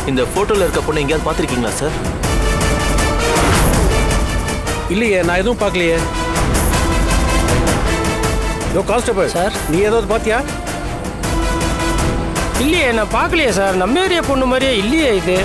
இந்த போட்டோல இருக்க பொண்ணு எங்கேயாவது பார்த்திருக்கீங்களா சார்? இல்லையே, நான் எதுவும் பார்க்கலையே. கான்ஸ்டபிள் சார், நீ ஏதாவது பார்த்தியா? இல்லையே, நான் பார்க்கலையே சார். நம்ம ஏரியா பொண்ணு மாதிரியே இல்லையே இது.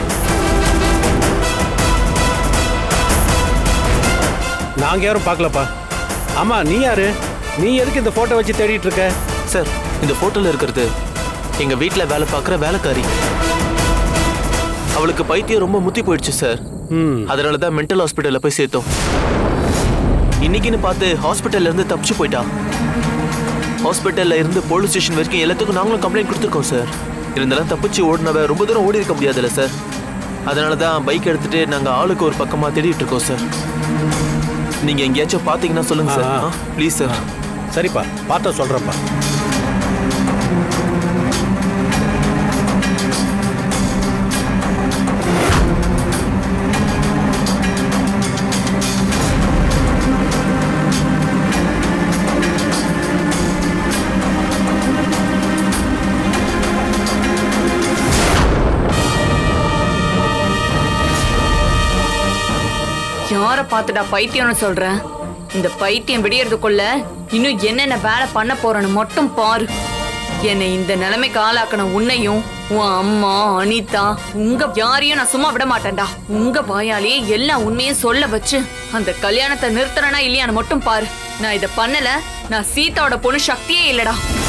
நாங்கள் யாரும் பார்க்கலப்பா. ஆமா, நீ யாரு? நீ எதுக்கு இந்த போட்டோ வச்சு தேடிட்டு இருக்க? சார், இந்த போட்டோல இருக்கிறது எங்க வீட்டில் வேலை பார்க்குற வேலைக்காரி. அவளுக்கு பைத்தியம் ரொம்ப முத்தி போயிடுச்சு சார். அதனால தான் மென்டல் ஹாஸ்பிட்டலில் போய் சேர்த்தோம். இன்னைக்குன்னு பார்த்து ஹாஸ்பிட்டல்ல இருந்து தப்பிச்சு போயிட்டா. ஹாஸ்பிட்டல்ல இருந்து போலீஸ் ஸ்டேஷன் வரைக்கும் எல்லாத்துக்கும் நாங்களும் கம்ப்ளைண்ட் கொடுத்துருக்கோம் சார். இருந்தாலும் தப்பிச்சு ஓடினவ ரொம்ப தூரம் ஓடி இருக்க முடியாதுல்ல சார். அதனால தான் பைக் எடுத்துட்டு நாங்கள் ஆளுக்கு ஒரு பக்கமாக தேடிட்டு இருக்கோம் சார். நீங்கள் எங்கேயாச்சும் பார்த்தீங்கன்னா சொல்லுங்க சார். Please sir. சரிப்பா, பார்த்தா சொல்கிறேன்ப்பா. யார பார்த்துடா பைத்தியம்னு சொல்றேன்? இந்த பைத்தியம் விடியறதுக்குள்ள இன்னும் என்னென்ன வேலை பண்ண போறேன்னு மட்டும் பாரு. என்னை இந்த நிலைமைக்கு ஆளாக்கணும் உன்னையும் உன் அம்மா அனிதா உங்க யாரையும் நான் சும்மா விட மாட்டேன்டா. உங்க வாயாலேயே எல்லா உண்மையும் சொல்ல வச்சு அந்த கல்யாணத்தை நிறுத்துறனா இல்லையான்னு மட்டும் பாரு. நான் இதை பண்ணல, நான் சீதாவோட பொண்ணு சக்தியே இல்லடா.